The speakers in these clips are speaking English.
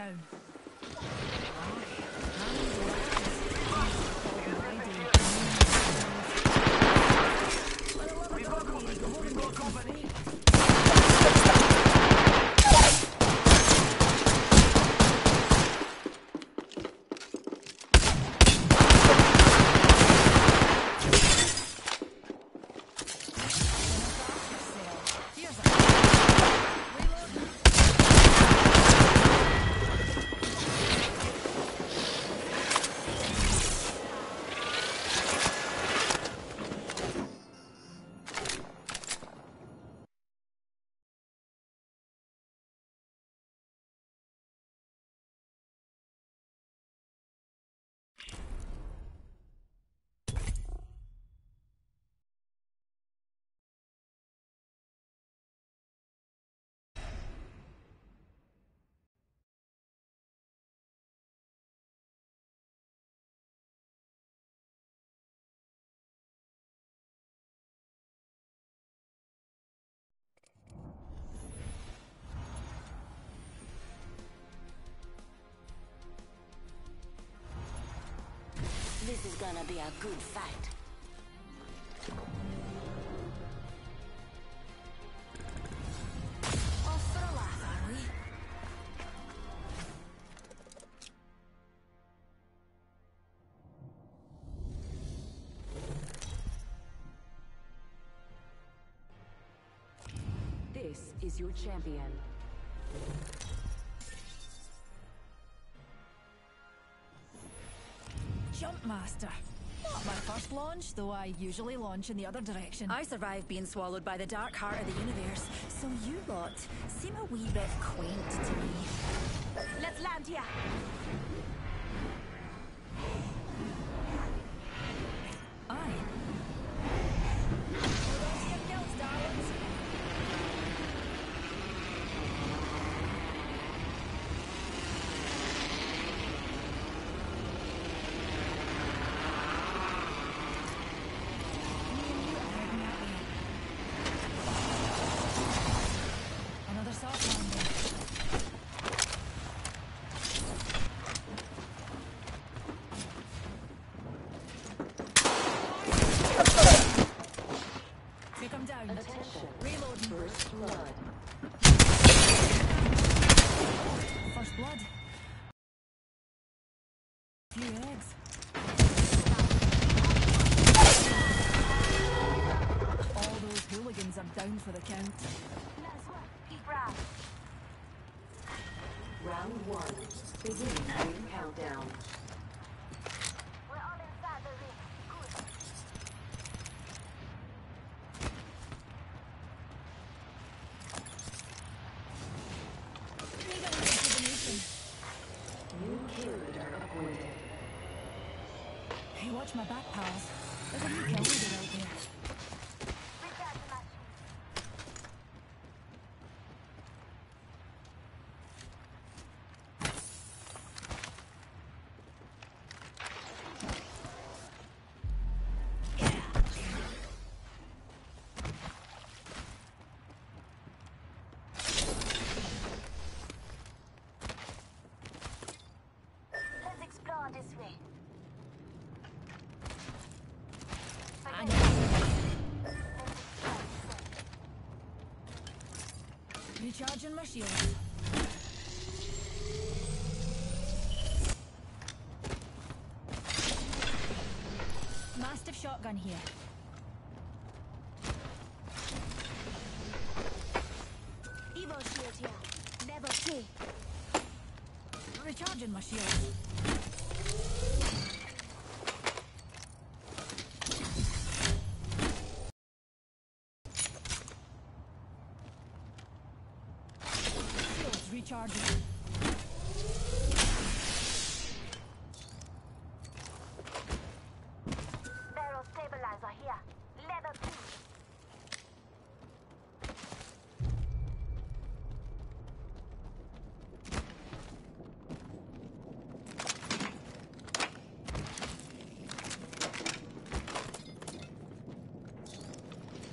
down. This is gonna be a good fight. Off for a laugh, are we? This is your champion. Jump Master. Not my first launch, though I usually launch in the other direction. I survived being swallowed by the dark heart of the universe, so you lot seem a wee bit quaint to me. Let's land here. Aye. Hold on to your kilts, darlings. Another soft landing. Take him down. Attention. Reloading. First blood. First blood. Few eggs. All those hooligans are down for the count. Nice work. Keep round. Round one. Beginning ring countdown. We're all inside the ring. Good. Need a rejuvenation. New kill leader appointed. Hey, watch my back, pals. There's a new kill leader out there. Recharge the machine. Let's explore this way. I Let's know. explore this way. Recharging my shield. Mastiff shotgun here. Evo shield here. Level 2. Recharging my shield. Shields recharging. Barrel stabilizer here. Level 2.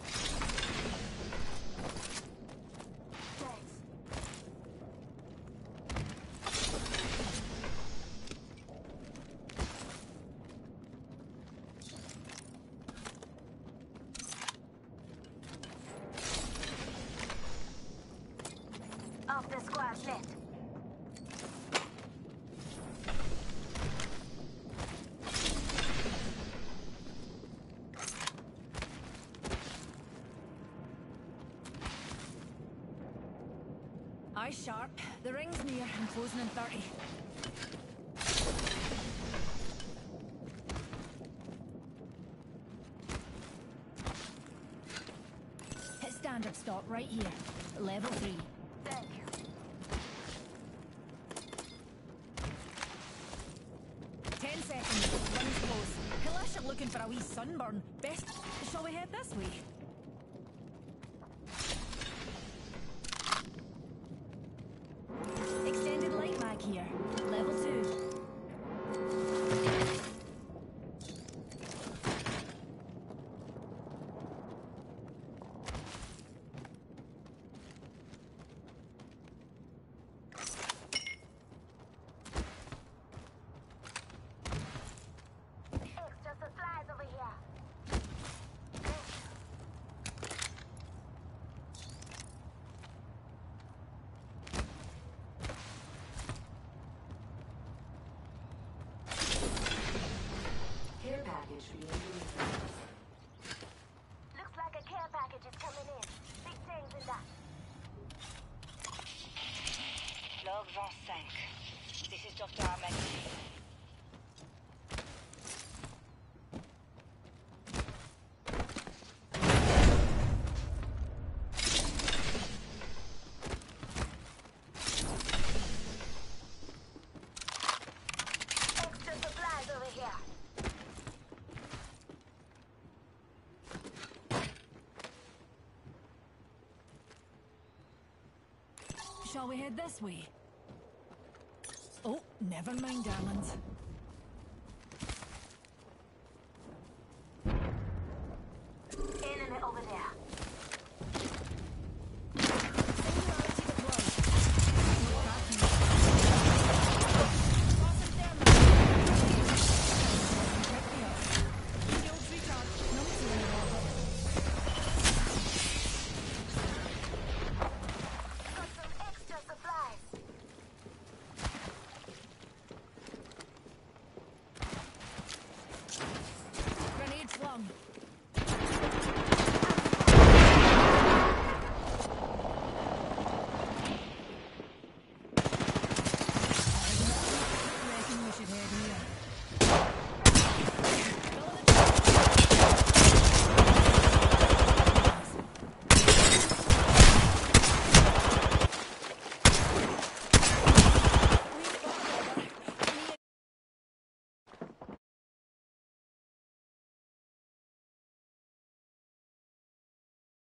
Thanks. squads left. Eyes sharp. The ring's near and closing in 30. Hit standard stock right here. Level 3. Thank you. Ten seconds. Ring's close. Kalash are looking for a wee sunburn. Best. Shall we head this way? Extended light mag here. Level 2. Extra supplies over here. Care package being delivered. Looks like a care package is coming in. Big things in that. Log 25. This is Dr. Ahmed. Extra supplies over here. Shall we head this way? Oh, never mind, darlings.